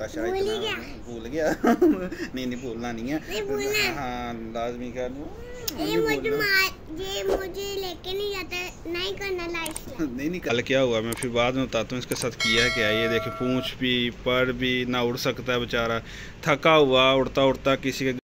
मोटा शाह इतना भूल गया। नहीं भूलना नहीं है, हाँ लाजमी कर मुझे लेके नहीं जाता, नहीं करना लाइफ नहीं कल क्या हुआ मैं फिर बाद में बताता हूँ इसके साथ किया क्या। ये देखे पूंछ भी पर भी ना उड़ सकता है बेचारा, थका हुआ उड़ता उड़ता किसी के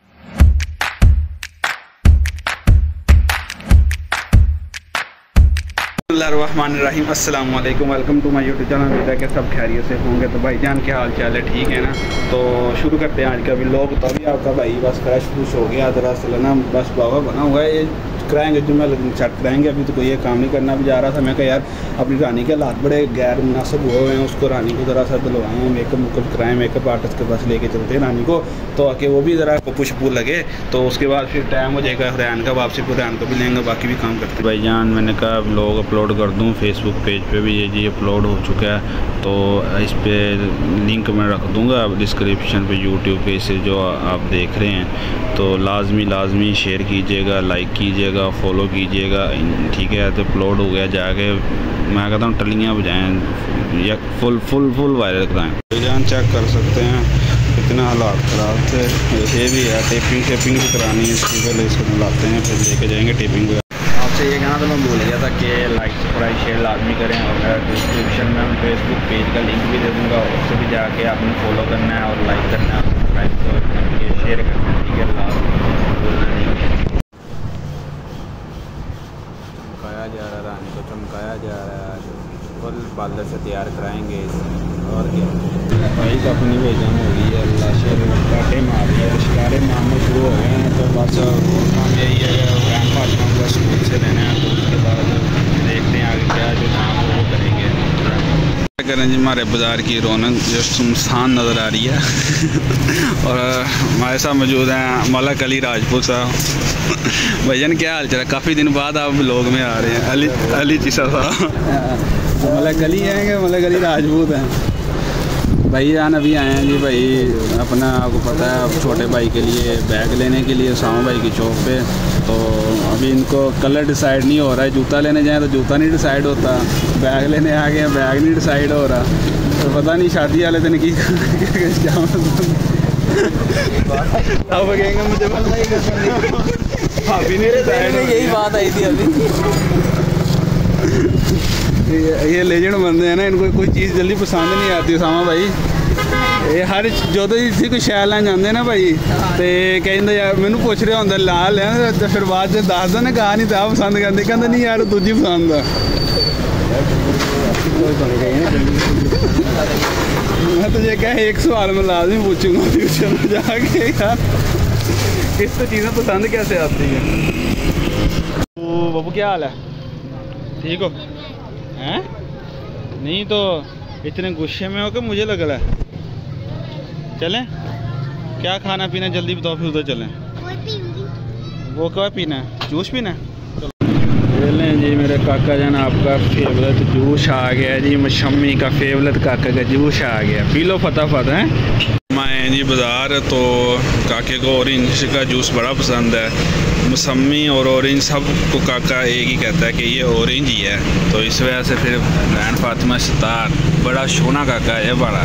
बिस्मिल्लाहिर्रहमानिर्रहीम। अस्सलाम वालेकुम, welcome to my YouTube channel. उम्मीद है कि सब खैरियत से होंगे। तो भाईजान क्या हाल चाल है, ठीक है ना। तो शुरू करते हैं आज का व्लॉग। तो अभी आपका भाई बस फ्रेश फ्रूश हो गया, दरअसल ना बस बाबा बना हुआ है, ये कराएंगे जुम्मे सेट कराएंगे। अभी तो कोई ये काम नहीं करना। भी जा रहा था मैं, कहा यार अपनी रानी के हालात बड़े गैर मुनासिब हुए हुए हैं, उसको रानी को ज़रा सा दिलवाएँ, मेकअप मुकअप कराएँ, मेकअप आर्टिस्ट के पास लेके चलते हैं रानी को, तो आके वो भी ज़रा पुशपू लगे। तो उसके बाद फिर टाइम हो जाएगा हुरैन का, वापसी हुरैन को भी लेंगे, बाकी भी काम करते हैं। भाईजान मैंने कहा व्लॉग अपलोड कर दूँ फेसबुक पेज पे भी, ये जी अपलोड हो चुका है। तो इस पर लिंक मैं रख दूँगा डिस्क्रिप्शन पे, यूट्यूब पे से जो आप देख रहे हैं। तो लाजमी शेयर कीजिएगा, लाइक कीजिएगा, फॉलो कीजिएगा, ठीक है। तो अपलोड हो गया, जाके मैं कहता हूँ टलियाँ बजाएँ या फुल वायरल कराएँ। भाईजान चेक कर सकते हैं कितना हालात ख़राब थे। ये भी है टेपिंग शेपिंग भी करानी है इसकी, पहले इसको मिलाते हैं फिर लेके जाएंगे टेपिंग। आपसे ये कहना तो मैं भूल गया था कि लाइक सब्सक्राइब शेयर लाजमी करें, और मैं डिस्क्रिप्शन में फेसबुक पेज का लिंक भी दे दूँगा, उससे भी जाके आपने फॉलो करना है और लाइक करना है, सब्सक्राइब करके शेयर करना है, ठीक है। चमकाया जा रहा है रानी को, चमकाया जा रहा है, फुल पार्लर से तैयार कराएँगे और क्या। भाई तो अपनी बेजान हो गई है, अल्लाह शेर काटे मार रही है, शिकारे मारने शुरू हो गए हैं। तो बस काम यही है ग्रैंड फातिमा को स्कूल से लेना है, तो उसके बाद देखते हैं आगे क्या जो काम है वो करेंगे। क्या करें जी, हमारे बाज़ार की रौनक जो सुनसान नज़र आ रही है। और हमारे साथ मौजूद हैं मलक अली राजपूत साहब। भैया क्या हाल चल, काफ़ी दिन बाद आप लोग में आ रहे हैं। अली चीसा साहब मलक अली हैं कि मलक अली राजपूत हैं। भाई जान अभी आए हैं जी, भाई अपना आपको पता है छोटे भाई के लिए बैग लेने के लिए उसामा भाई की शॉप पे। तो अभी इनको कलर डिसाइड नहीं हो रहा है, जूता लेने जाएं तो जूता नहीं डिसाइड होता, बैग लेने आ गए बैग नहीं डिसाइड हो रहा। तो पता नहीं शादी वाले दिन की अब कहेंगे मुझे भाभी नहीं डिसाइड, यही बात आई थी अभी। ये लेजेंड बंदे हैं ना, इनको कोई चीज़ जल्दी पसंद नहीं आती उसामा भाई। ये हर जो तो इसी कोई शैल लैन जाते ना भाई, तो कहते यार मैनू पुछ रहा होंगे लाल है, तो फिर बाद में दस दिन कहा नहीं था पसंद करते, कहते नहीं यार दूजी पसंद है। मैं तुझे क्या एक सवाल मैं लाजमी पूछूंगा फ्यूचर में जाके, यार किस तो चीज़ें पसंद कैसे आती हैं। तो बाबू क्या हाल है, ठीक हो हैं? नहीं तो इतने गुस्से में हो कि मुझे लग रहा है। चलें क्या खाना पीना जल्दी बताओ, फिर उधर चलें। वो क्या पीना है, जूस पीना है। चलो लें जी मेरे काका जान, आपका फेवरेट जूस आ गया जी, मौसमी का फेवरेट काका का जूस आ गया, पी लो फटाफट हैं। मैं जी बाज़ार, तो काके को ऑरेंज का जूस बड़ा पसंद है, मौसमी और ऑरेंज सब को काका एक ही कहता है कि ये ऑरेंज ही है। तो इस वजह से फिर ग्रैंड फातिमा सितार बड़ा सोना काका है बड़ा।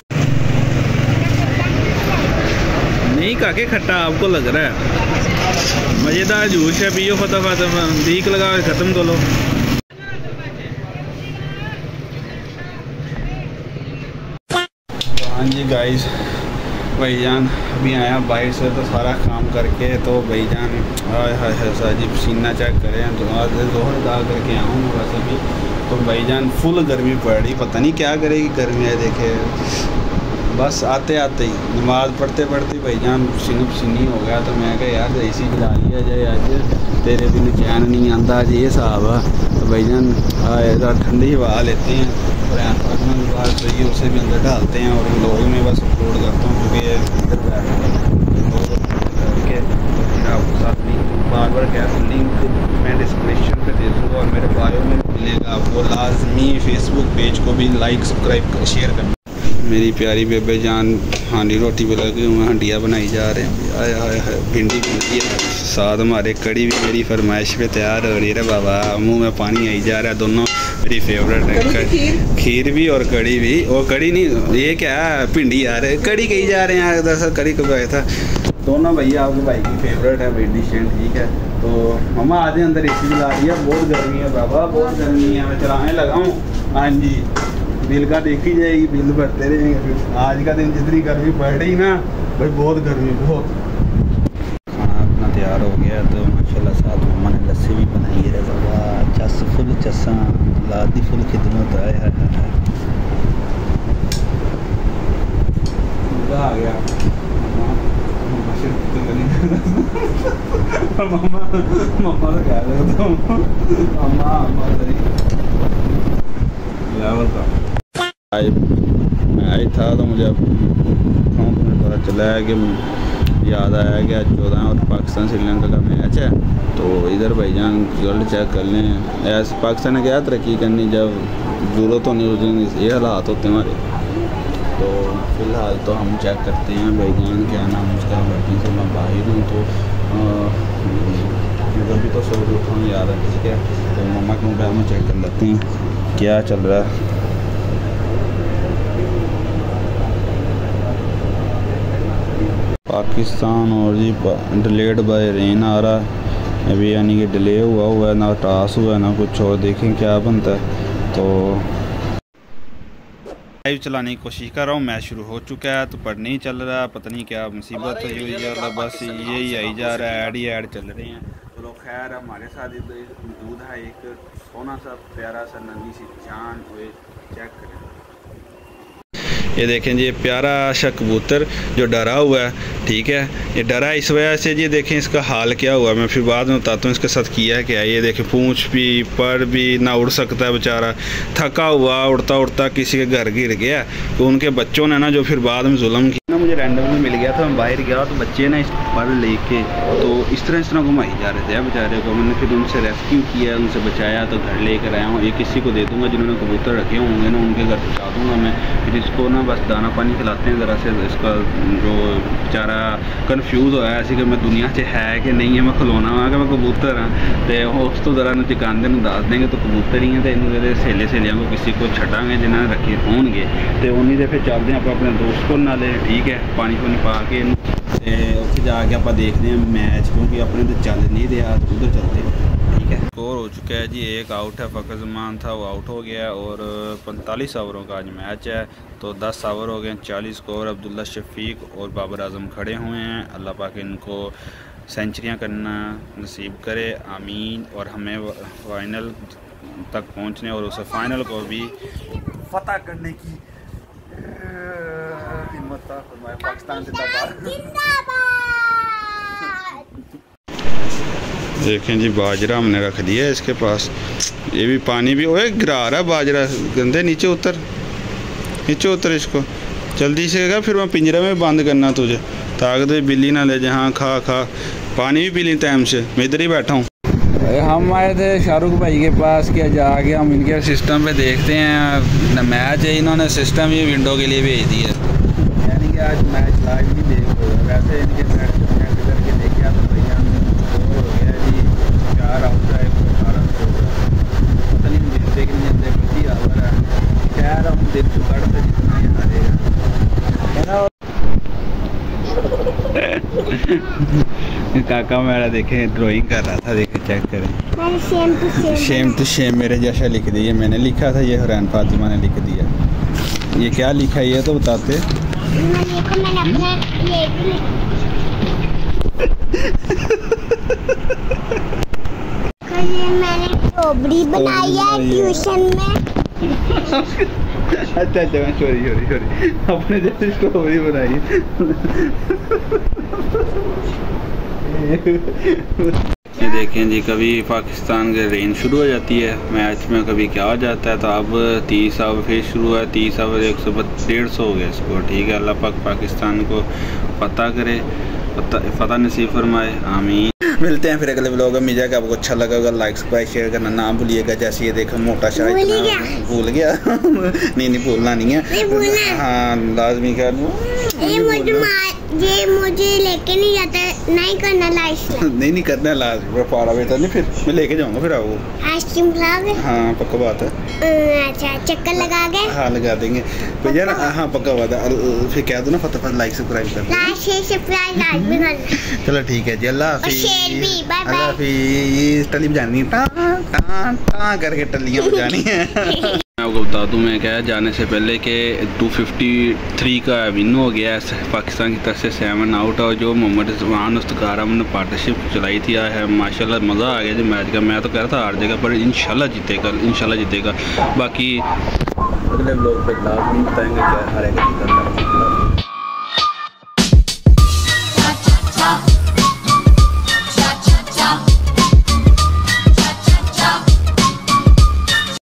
नहीं काके खट्टा आपको लग रहा है, मज़ेदार जूस है, पियो फटाफट, बीक लगा ख़त्म कर लो। हाँ जी गाइस, भाईजान अभी आया बाहर से, तो सारा काम करके तो भाईजान हाय हाय हाय जी पसीना चेक करें, तो आज जोहर अदा करके आऊँ मैं वैसे भी। तो भाईजान फुल गर्मी पड़ रही, पता नहीं क्या करेगी गर्मी है। देखे बस आते आते ही नमाज़ पढ़ते पढ़ते भाईजान पसीनी हो गया। तो मैं कहा यार एसी चला लिया जाए, आज तेरे बिन चैन नहीं आता, आज ये हिसाब है। तो भाईजान इधर ठंडी हवा लेते हैं, और चाहिए उसे भी अंदर डालते हैं, और लोग में बस अपलोड करता हूँ क्योंकि इधर बैठ के आपके साथ भी बार बार गैस लिंक मैं डिस्क्रिप्शन पे दे दूँगा, और मेरे बायो में मिलेगा। आपको लाजमी फेसबुक पेज को भी लाइक सब्सक्राइब शेयर करना। मेरी प्यारी बेबे जान हांडी रोटी पे लगे हुए, हंडिया बनाई जा रहे हैं। आए हाय हाय भिंडी बनती है, साथ हमारे कड़ी भी मेरी फरमाइश पे तैयार हो रही है। बाबा मुंह में पानी आई जा रहा है, दोनों मेरी फेवरेट है, खीर भी और कड़ी भी। और कड़ी नहीं, ये क्या भिंडी यार, कड़ी कही जा रहे हैं, दरअसल कड़ी कब आया था। दोनों भैया आपके भाई की फेवरेट है भाई डिश, ठीक है। तो मम्मा आधे अंदर एसी चला रही है, बहुत गर्मी है बाबा, बहुत गर्मी है, मैं चलाने लगा हूँ। हाँ जी, बिल का देखी जाएगी, बिल भरते रहेंगे फिर। आज का दिन जितनी गर्मी पड़ रही ना भाई, बहुत गर्मी, बहुत। खाना अपना तैयार हो गया, तो माशाल्लाह साथ मम्मा ने लस्सी भी बनाई है बाबा, चस फुल चसा लादी फुल खिदमत है। मज़ा आ गया। मम्मा तो कह रहे हो तुम, अम्मा लेवल का मैं था, तो मुझे मुझे पता चला है कि याद आया कि आज 14 और पाकिस्तान श्रीलंका का मैच है। तो इधर भाईजान रिजल्ट चेक कर लें। ऐसे पाकिस्तान ने क्या तरक्की करनी जब ज़रूरत होनी उस दिन ये हालात होते हैं हमारे। तो फ़िलहाल तो हम चेक करते हैं भाईजान, क्या नाम उसका, बाकी से मैं बाहर हूँ, तो जब भी तो सब उठा हूँ याद है, ठीक है। तो मम्मा के मोबाइल में चेक कर लेते हैं क्या चल रहा है। पाकिस्तान और जी डिलेड बाय रेन आ रहा है अभी, यानी कि डिले हुआ है, ना टास हुआ है ना कुछ और। देखें क्या बनता है। तो लाइव चलाने की कोशिश कर रहा हूँ, मैच शुरू हो चुका है, तो पढ़ नहीं चल रहा, पता नहीं क्या मुसीबत हुई है, बस यही आई जा रहा है, ऐड ही ऐड चल रहे हैं। तो लोग खैर हमारे साथ मौजूद है एक सोना सा प्यारा सा नन्ही सी जान, चेक करें। ये देखें जी, प्यारा सा कबूतर जो डरा हुआ है, ठीक है। ये डरा इस वजह से जी, देखें इसका हाल क्या हुआ, मैं फिर बाद में बताता हूँ इसके साथ किया है क्या। ये देखें पूंछ भी, पर भी ना उड़ सकता है बेचारा, थका हुआ, उड़ता उड़ता किसी के घर गिर गया। तो उनके बच्चों ने ना जो फिर बाद में जुल्म किया ना, मुझे रैंडमली मिल गया था, मैं बाहर गया तो बच्चे ना इस पर लेके तो इस तरह घुमाई जा रहे थे बेचारे को। मैंने फिर उनसे रेस्क्यू किया, उनसे बचाया, तो घर लेकर आया हूँ। ये किसी को दे दूँगा जिन्होंने कबूतर रखे होंगे ना, उनके घर पहुँचा दूँगा मैं। फिर इसको ना बस दाना पानी खिलाते हैं ज़रा से, इसका जो बेचारा कन्फ्यूज़ होया ऐसी कि मैं दुनिया से है कि नहीं है, मैं खिलौना हाँ कि मैं कबूतर हाँ। तो उस तो ज़रा चिकान दिन दस देंगे तो कबूतर ही हैं। तो इन्होंने सहेले सहेलियाँ को किसी को छड़ांगे जिन्होंने रखे होंगे, तो उन्हीं से फिर चलते हैं आप अपने दोस्त को नाले, ठीक है। पानी पुनी पा के उत्थे जाके आप देखते हैं मैच, क्योंकि अपने तो चल नहीं रहा, उधर चलते हैं, ठीक है। स्कोर हो चुका है जी, एक आउट है, फ़खर ज़मान था वो आउट हो गया, और 45 ओवरों का आज मैच है। तो 10 ओवर हो गए, 40 स्कोर। अब्दुल्ला शफीक और बाबर आजम खड़े हुए हैं, अल्लाह पाक इनको सेंचुरियां करना नसीब करे, आमीन। और हमें फाइनल तक पहुंचने और उसे फाइनल को भी फतह करने की हिम्मत फरमाए। पाकिस्तान जिंदाबाद। देखें जी, बाजरा हमने रख दिया है इसके पास, ये भी पानी भी ओए गिरा रहा है बाजरा, गंदे नीचे उतर इसको जल्दी से का। फिर मैं पिंजरे में बंद करना तुझे, ताकि बिल्ली ना ले जाए। हाँ खा पानी भी पी ली टाइम से, मैं इधर ही बैठा हूँ। हम आए थे शाहरुख भाई के पास, क्या जाके हम इनके सिस्टम पे देखते हैं मैच है, इन्होंने सिस्टम ये विंडो के लिए भेज दिया, यानी कि आज मैच लाइव नहीं देख रहे। वैसे इनके मैच करके देखे तो भैया हो गया जी, 4 आउट है, 18 पता नहीं मिलते कि नहीं मिलते, बल्कि आवर है। खैर हम दिल को काटते जितना ही हारेगा। काका मेरा देखे ड्राइंग कर रहा था, देखे चेक करें, शेम टू शेम मेरे जैसा लिख दिया। मैंने लिखा था, ये हुरैन फातिमा ने लिख दिया। ये क्या लिखा है ये तो बताते। मैंने स्ट्रॉबेरी बनाई है ट्यूशन में। अच्छा मैं सॉरी अपने जैसे स्ट्रॉबेरी बनाई। ये देखें जी, कभी पाकिस्तान के रेन शुरू हो जाती है मैच में, कभी क्या हो जाता है। तो अब 30 ओवर फिर शुरू है, 30 ओवर 150 हो गया स्कोर, ठीक है। अल्लाह पाक पाकिस्तान को फतह करे, फतह नसीब फरमाए, आमीन। मिलते हैं फिर अगले व्लॉग में। मुझे आपको अच्छा लगा होगा, लाइक सब्सक्राइब शेयर करना ना भूलिएगा। जैसे ये देखो मोटा शायद भूल गया नहीं भूलना नहीं है, हाँ लाजमी कर ये मुझे लेके नहीं जाता, नहीं करना लाइफ। नहीं करना लाज पारा बेटा नहीं, फिर मैं लेके जाऊंगा फिर आओ। आइसक्रीम खिलाओगे? हाँ पक्का बात है। अच्छा चक्कर लगा के? हाँ लगा देंगे भैया ना। हाँ पक्का बात है। फिर कह दो ना फटाफट लाइक सब्सक्राइब कर दो। चलो ठीक है जी, अल्लाह हाफिज़। अल्लाह हाफिज़। टली बजानी टा टा टा करके टलियाँ बजानी है। मैं आपको बता दूं, मैं क्या जाने से पहले कि 253 का विन हो गया है पाकिस्तान की तरफ से, 7 आउट। और जो मोहम्मद रिजवान उस्तकारा ने पार्टनरशिप चलाई थी है, माशाल्लाह मज़ा आ गया जी मैच का। मैं तो कह रहा था हार जाएगा पर इंशाल्लाह जीतेगा। बाकी अगले लोग पे लाभ नहीं बताएंगे क्या हारेगा जीतेगा।